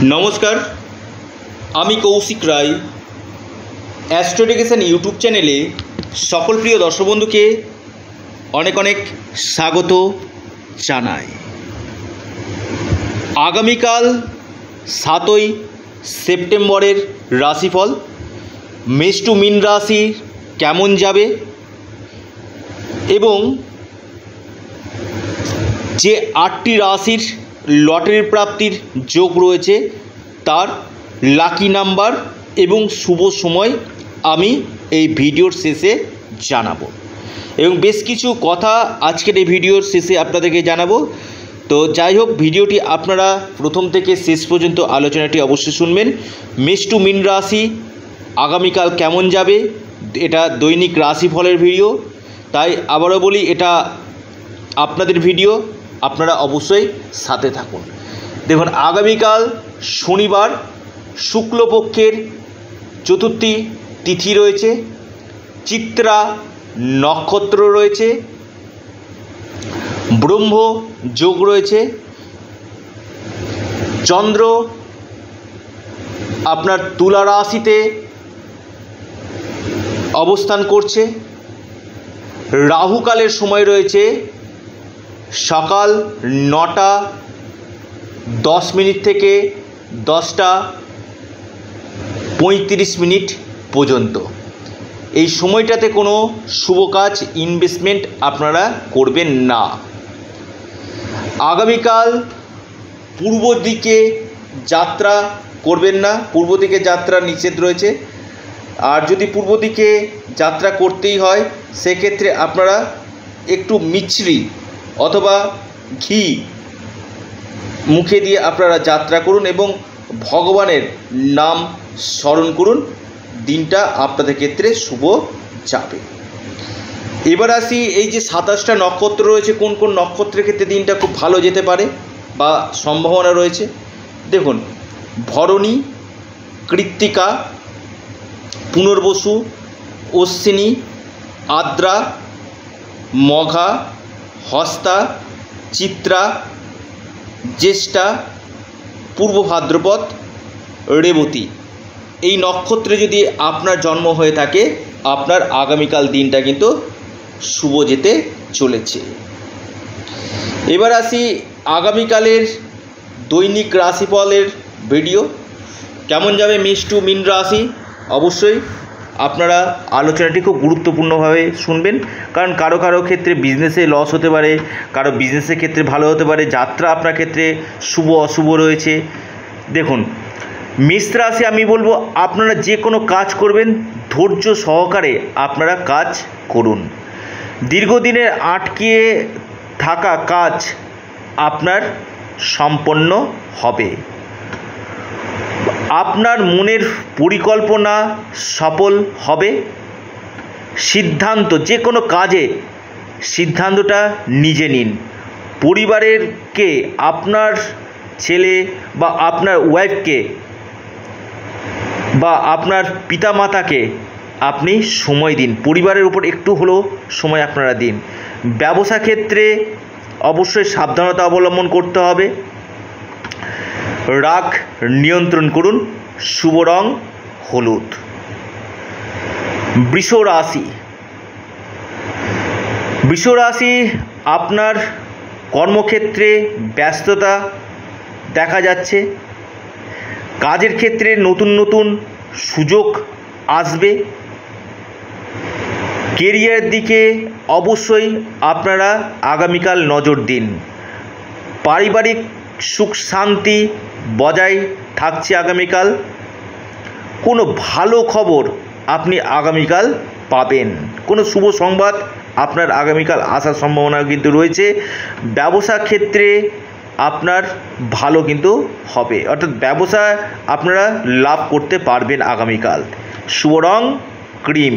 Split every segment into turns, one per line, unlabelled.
নমস্কার, আমি কৌশিক রায়। অ্যাস্ট্রোডিকেশন ইউটিউব চ্যানেলে সকল প্রিয় দর্শক বন্ধুকে অনেক অনেক স্বাগত জানাই। আগামীকাল 7ই সেপ্টেম্বরের রাশিফল মেষ টু মীন রাশি কেমন যাবে এবং যে 8টি রাশির লটারি প্রাপ্তির যোগ রয়েছে তার লাকি নাম্বার এবং শুভ সময় আমি এই ভিডিওর শেষে জানাবো এবং বেশ কিছু কথা আজকের এই ভিডিওর শেষে আপনাদেরকে জানাবো। তো যাই হোক, ভিডিওটি আপনারা প্রথম থেকে শেষ পর্যন্ত আলোচনাটি অবশ্যই শুনবেন। মেষ টু মীন রাশি আগামীকাল কেমন যাবে, এটা দৈনিক রাশিফলের ভিডিও, তাই আবারও বলি এটা আপনাদের ভিডিও, আপনারা অবশ্যই সাথে থাকুন। দেখুন, আগামীকাল শনিবার শুক্লপক্ষের চতুর্থী তিথি রয়েছে, চিত্রা নক্ষত্র রয়েছে, ব্রহ্ম যোগ রয়েছে, চন্দ্র আপনার তুলা রাশিতে অবস্থান করছে, রাহুকালের সময় রয়েছে সকাল 9টা 10 মিনিট থেকে 10টা 35 মিনিট পর্যন্ত। এই সময়টাতে কোনো শুভ কাজ ইনভেস্টমেন্ট আপনারা করবেন না। আগামীকাল পূর্ব দিকে যাত্রা করবেন না, পূর্ব দিকে যাত্রা নিষেধ রয়েছে। আর যদি পূর্ব দিকে যাত্রা করতেই হয় সেক্ষেত্রে আপনারা একটু মিছরি অথবা ঘি মুখে দিয়ে আপনারা যাত্রা করুন এবং ভগবানের নাম স্মরণ করুন, দিনটা আপনাদের ক্ষেত্রে শুভ যাবে। এবার আসি, এই যে 27টা নক্ষত্র রয়েছে, কোন কোন নক্ষত্রের ক্ষেত্রে দিনটা খুব ভালো যেতে পারে বা সম্ভাবনা রয়েছে। দেখুন, ভরণী, কৃত্তিকা, পুনর্বসু, অশ্বিনী, আদ্রা, মঘা, হস্তা, চিত্রা, জ্যেষ্ঠা, পূর্ব ভাদ্রপদ, রেবতী। এই নক্ষত্রে যদি আপনার জন্ম হয়ে থাকে আপনার আগামীকাল দিনটা কিন্তু শুভ যেতে চলেছে। এবার আসি আগামীকালের দৈনিক রাশিফলের ভিডিও কেমন যাবে মেষ টু মীন রাশি। অবশ্যই আপনারা আলোচনাটি খুব গুরুত্বপূর্ণভাবে শুনবেন, কারণ কারো কারো ক্ষেত্রে বিজনেসে লস হতে পারে, কারো বিজনেসের ক্ষেত্রে ভালো হতে পারে, যাত্রা আপনার ক্ষেত্রে শুভ অশুভ রয়েছে। দেখুন, মেষ রাশি আমি বলবো আপনারা যে কোনো কাজ করবেন ধৈর্য সহকারে আপনারা কাজ করুন। দীর্ঘদিনের আটকে থাকা কাজ আপনার সম্পন্ন হবে। আপনার মনের পরিকল্পনা সফল হবে। সিদ্ধান্ত, যে কোনো কাজে সিদ্ধান্তটা নিজে নিন। পরিবারেরকে, আপনার ছেলে বা আপনার ওয়াইফকে বা আপনার পিতামাতাকে আপনি সময় দিন, পরিবারের উপর একটু হলেও সময় আপনারা দিন। ব্যবসা ক্ষেত্রে অবশ্যই সাবধানতা অবলম্বন করতে হবে। রাগ নিয়ন্ত্রণ করুন। শুভ রং হলুদ। বৃষ রাশি, বৃষ রাশি আপনার কর্মক্ষেত্রে ব্যস্ততা দেখা যাচ্ছে। কাজের ক্ষেত্রে নতুন নতুন সুযোগ আসবে। কেরিয়ারের দিকে অবশ্যই আপনারা আগামীকাল নজর দিন। পারিবারিক সুখ শান্তি বজায় থাকছে আগামীকাল। কোনো ভালো খবর আপনি আগামীকাল পাবেন, কোনো শুভ সংবাদ আপনার আগামীকাল আসার সম্ভাবনা কিন্তু রয়েছে। ব্যবসা ক্ষেত্রে আপনার ভালো কিন্তু হবে, অর্থাৎ ব্যবসা আপনারা লাভ করতে পারবেন আগামীকাল। শুভ রং ক্রিম।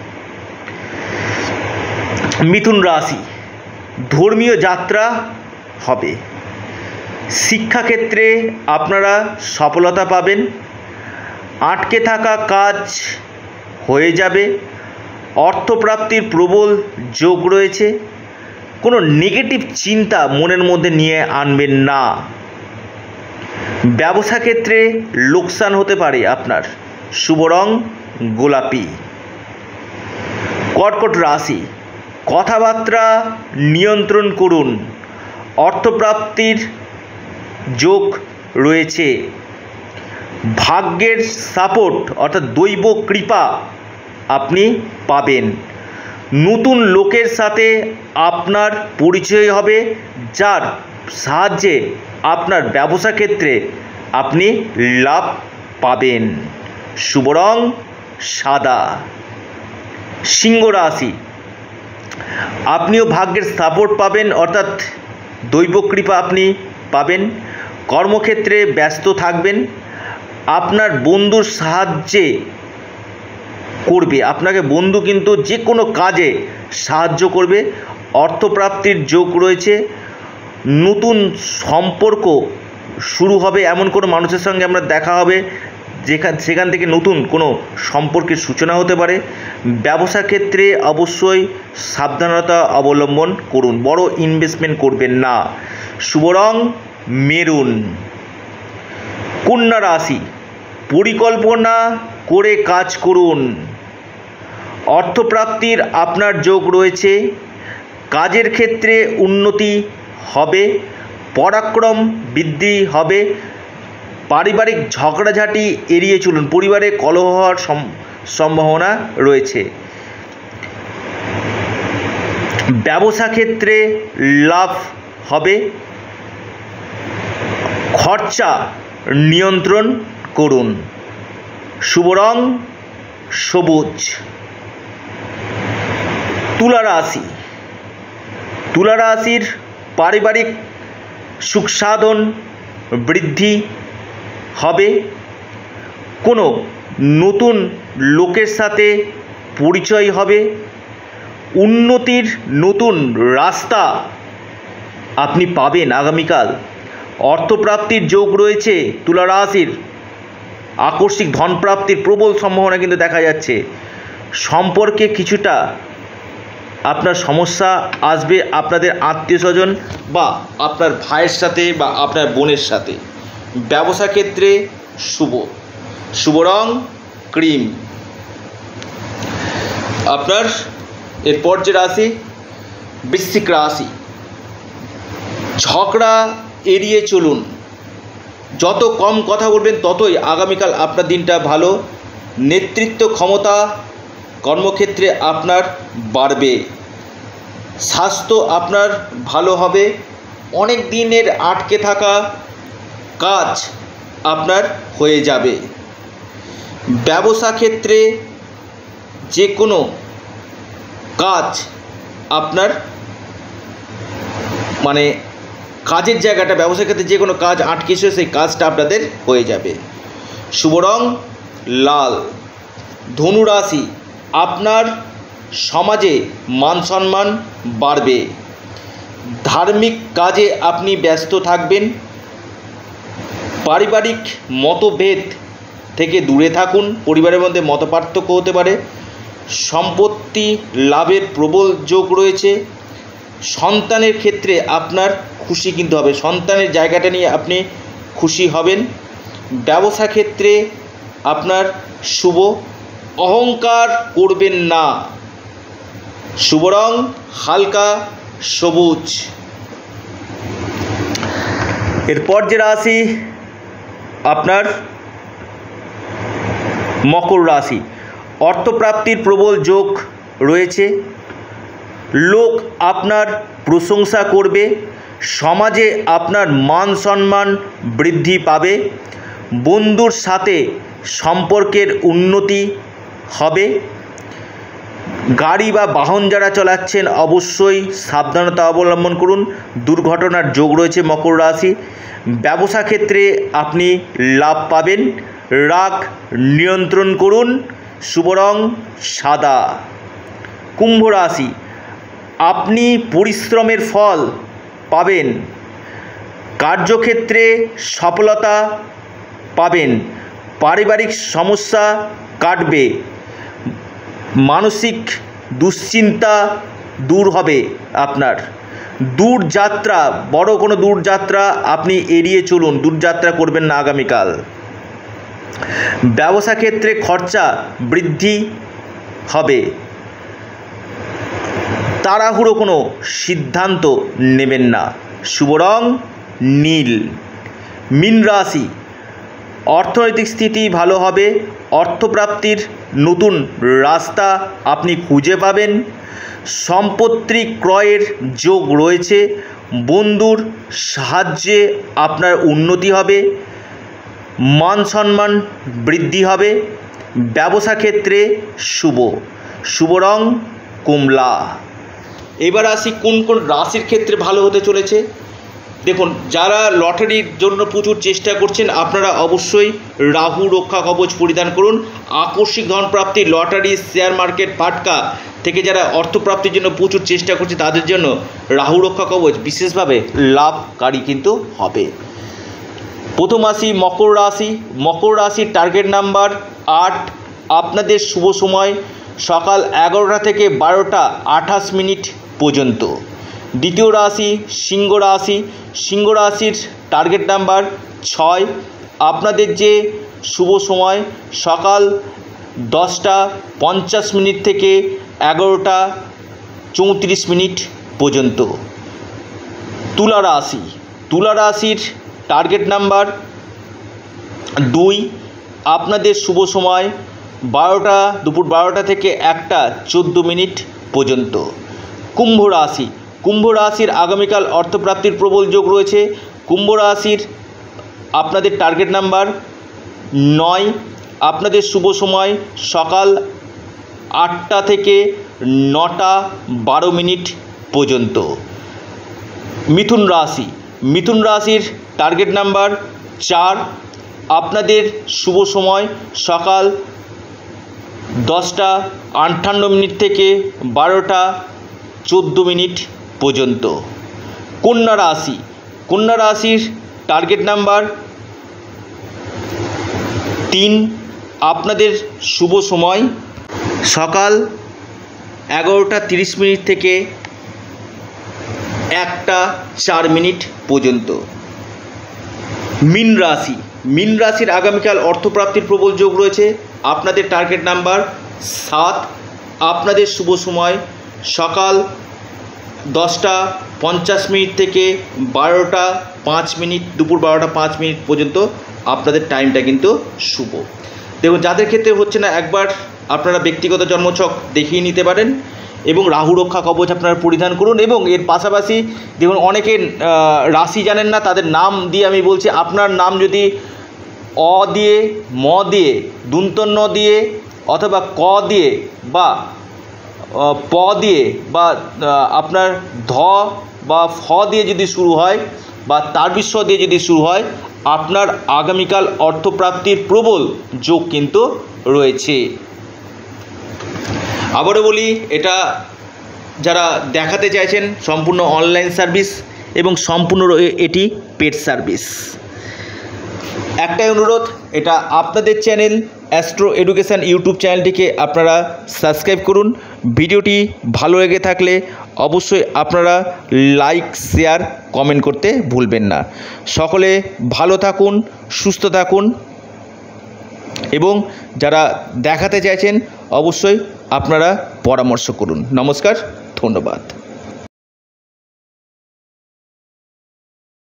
মিথুন রাশি, ধর্মীয় যাত্রা হবে। শিক্ষাক্ষেত্রে আপনারা সফলতা পাবেন। আটকে থাকা কাজ হয়ে যাবে। অর্থপ্রাপ্তির প্রবল যোগ রয়েছে। কোনো নেগেটিভ চিন্তা মনের মধ্যে নিয়ে আনবেন না। ব্যবসা ক্ষেত্রে লোকসান হতে পারে আপনার। শুভ রং গোলাপি। কর্কট রাশি, কথাবার্তা নিয়ন্ত্রণ করুন, অর্থপ্রাপ্তির যোগ রয়েছে, ভাগ্যের সাপোর্ট অর্থাৎ দৈব কৃপা আপনি পাবেন, নতুন লোকের সাথে আপনার পরিচয় হবে যার সাহায্যে আপনার ব্যবসা ক্ষেত্রে আপনি লাভ পাবেন। শুভ রং সাদা। সিংহ রাশি, আপনিও ভাগ্যের সাপোর্ট পাবেন অর্থাৎ দৈব কৃপা আপনি পাবেন, কর্মক্ষেত্রে ব্যস্ত থাকবেন, আপনার বন্ধুর সাহায্যে করবে, আপনাকে বন্ধু কিন্তু যে কোনো কাজে সাহায্য করবে, অর্থপ্রাপ্তির যোগ রয়েছে, নতুন সম্পর্ক শুরু হবে, এমন কোনো মানুষের সঙ্গে আমরা দেখা হবে সেখান থেকে নতুন কোনো সম্পর্কের সূচনা হতে পারে। ব্যবসা ক্ষেত্রে অবশ্যই সাবধানতা অবলম্বন করুন, বড় ইনভেস্টমেন্ট করবেন না। শুভ রং মেরুন। কন্যা রাশি, পরিকল্পনা করে কাজ করুন, অর্থপ্রাপ্তির আপনার যোগ রয়েছে, কাজের ক্ষেত্রে উন্নতি হবে, পরাক্রম বৃদ্ধি হবে, পারিবারিক ঝগড়াঝাটি এড়িয়ে চলুন, পরিবারে কলহ হওয়ার সম্ভাবনা রয়েছে। ব্যবসা ক্ষেত্রে লাভ হবে, খরচা নিয়ন্ত্রণ করুন। শুভ রং সবুজ। তুলা রাশি, তুলা রাশির পারিবারিক সুখ সাধন বৃদ্ধি হবে, কোনো নতুন লোকের সাথে পরিচয় হবে, উন্নতির নতুন রাস্তা আপনি পাবেন আগামীকাল, অর্থপ্রাপ্তির যোগ রয়েছে, তুলা রাশির আকস্মিক ধনপ্রাপ্তির প্রবল সম্ভাবনা কিন্তু দেখা যাচ্ছে, সম্পর্কে কিছুটা আপনার সমস্যা আসবে আপনাদের আত্মীয় স্বজন বা আপনার ভাইয়ের সাথে বা আপনার বোনের সাথে। ব্যবসা ক্ষেত্রে শুভ, শুভ রং ক্রিম। আপনার এরপর যে রাশি বৃশ্চিক রাশি, ঝগড়া এড়িয়ে চলুন, যত কম কথা বলবেন ততই আগামীকাল আপনার দিনটা ভালো, নেতৃত্ব ক্ষমতা কর্মক্ষেত্রে আপনার বাড়বে, স্বাস্থ্য আপনার ভালো হবে, অনেক দিনের আটকে থাকা কাজ আপনার হয়ে যাবে। ব্যবসা ক্ষেত্রে যে কোনো কাজ আপনার কাজের জায়গাটা, ব্যবসা ক্ষেত্রে যে কোনো কাজ আটকে ছিল সেই কাজটা আপনাদের হয়ে যাবে। শুভ রং লাল। ধনু রাশি, আপনার সমাজে মান সম্মান বাড়বে, ধার্মিক কাজে আপনি ব্যস্ত থাকবেন, পারিবারিক মতভেদ থেকে দূরে থাকুন, পরিবারের মধ্যে মতপার্থক্য হতে পারে, সম্পত্তি লাভের প্রবল যোগ রয়েছে, সন্তানের ক্ষেত্রে আপনার খুশি কিন্তু হবে, সন্তানের জায়গাটা নিয়ে আপনি খুশি হবেন। ব্যবসা ক্ষেত্রে আপনার শুভ, অহংকার করবেন না। শুভ রং হালকা সবুজ। এরপর যে রাশি আপনার মকর রাশি, অর্থপ্রাপ্তির প্রবল যোগ রয়েছে, লোক আপনার প্রশংসা করবে, সমাজে আপনার মান সম্মান বৃদ্ধি পাবে, বন্ধুর সাথে সম্পর্কের উন্নতি হবে, গাড়ি বা বাহন যারা চালাচ্ছেন অবশ্যই সাবধানতা অবলম্বন করুন, দুর্ঘটনার যোগ রয়েছে মকর রাশি। ব্যবসা ক্ষেত্রে আপনি লাভ পাবেন, রাগ নিয়ন্ত্রণ করুন। শুভ রং সাদা। কুম্ভ রাশি, আপনি পরিশ্রমের ফল পাবেন, কার্যক্ষেত্রে সফলতা পাবেন, পারিবারিক সমস্যা কাটবে, মানসিক দুশ্চিন্তা দূর হবে আপনার, দূরযাত্রা, বড় কোনো দূরযাত্রা আপনি এড়িয়ে চলুন, দূরযাত্রা করবেন না আগামীকাল। ব্যবসা ক্ষেত্রে খরচা বৃদ্ধি হবে, তাড়াহুড়ো কোনো সিদ্ধান্ত নেবেন না। শুভ রং নীল। মীন রাশি, অর্থনৈতিক স্থিতি ভালো হবে, অর্থপ্রাপ্তির নতুন রাস্তা আপনি খুঁজে পাবেন। সম্পত্তি ক্রয়ের যোগ রয়েছে, বন্ধুর সাহায্যে আপনার উন্নতি হবে, মান সম্মান বৃদ্ধি হবে। ব্যবসা ক্ষেত্রে শুভ রং কমলা। এবার আসি কোন কোন রাশির ক্ষেত্রে ভালো হতে চলেছে। দেখুন, যারা লটারির জন্য প্রচুর চেষ্টা করছেন আপনারা অবশ্যই রাহু রক্ষা কবচ পরিধান করুন। আকস্মিক ধনপ্রাপ্তি, লটারি, শেয়ার মার্কেট, ফাটকা থেকে যারা অর্থপ্রাপ্তির জন্য প্রচুর চেষ্টা করছে তাদের জন্য রাহু রক্ষা কবচ বিশেষভাবে লাভকারী কিন্তু হবে। প্রথম রাশি মকর রাশি। মকর রাশির টার্গেট নাম্বার 8। আপনাদের শুভ সময় সকাল 11টা থেকে 12টা 28 মিনিট পর্যন্ত। দ্বিতীয় রাশি সিংহ রাশি। সিংহ রাশির টার্গেট নাম্বার 6। আপনাদের যে শুভ সময় সকাল 10টা 50 মিনিট থেকে 11টা 34 মিনিট পর্যন্ত। তুলা রাশি। তুলা রাশির টার্গেট নাম্বার 2। আপনাদের শুভ সময় দুপুর 12টা থেকে 1টা 14 মিনিট পর্যন্ত। কুম্ভ রাশি। কুম্ভ রাশির আগামীকাল অর্থপ্রাপ্তির প্রবল যোগ রয়েছে। কুম্ভ রাশির আপনাদের টার্গেট নাম্বার 9। আপনাদের শুভ সময় সকাল 8টা থেকে 9টা 12 মিনিট পর্যন্ত। মিথুন রাশি। মিথুন রাশির টার্গেট নাম্বার 4। আপনাদের শুভ সময় সকাল 10টা 58 মিনিট থেকে 12টা 14 মিনিট পর্যন্ত। কন্যা রাশি। কন্যা রাশির টার্গেট নাম্বার 3। আপনাদের শুভ সময় সকাল 11টা 30 মিনিট থেকে 1টা 4 মিনিট পর্যন্ত। মীন রাশি। মীন রাশির আগামীকাল অর্থপ্রাপ্তির প্রবল যোগ রয়েছে। আপনাদের টার্গেট নাম্বার 7। আপনাদের শুভ সময় সকাল 10টা 50 মিনিট থেকে 12টা 5 মিনিট, দুপুর 12টা 5 মিনিট পর্যন্ত আপনাদের টাইমটা কিন্তু শুভ। দেখুন, যাদের ক্ষেত্রে হচ্ছে না একবার আপনারা ব্যক্তিগত জন্মছক দেখিয়ে নিতে পারেন এবং রাহু রক্ষা কবচ আপনারা পরিধান করুন। এবং এর পাশাপাশি দেখুন, অনেকে রাশি জানেন না, তাদের নাম দিয়ে আমি বলছি, আপনার নাম যদি অ দিয়ে, ম দিয়ে, দন্তন্য দিয়ে অথবা ক দিয়ে বা প দিয়ে বা আপনার ধ বা ফ দিয়ে যদি শুরু হয় বা তারবিস্ব দিয়ে যদি শুরু হয়, আপনার আগামীকাল অর্থপ্রাপ্তির প্রবল যোগ কিন্তু রয়েছে। আবারও বলি, এটা যারা দেখাতে চাইছেন সম্পূর্ণ অনলাইন সার্ভিস এবং সম্পূর্ণ এটি পেড সার্ভিস। একটাই অনুরোধ, এটা আপনাদের চ্যানেল অ্যাস্ট্রো এডুকেশান ইউটিউব চ্যানেলটিকে আপনারা সাবস্ক্রাইব করুন। ভিডিওটি ভালো লেগে থাকলে অবশ্যই আপনারা লাইক, শেয়ার, কমেন্ট করতে ভুলবেন না। সকলে ভালো থাকুন, সুস্থ থাকুন এবং যারা দেখাতে চাইছেন অবশ্যই আপনারা পরামর্শ করুন। নমস্কার, ধন্যবাদ।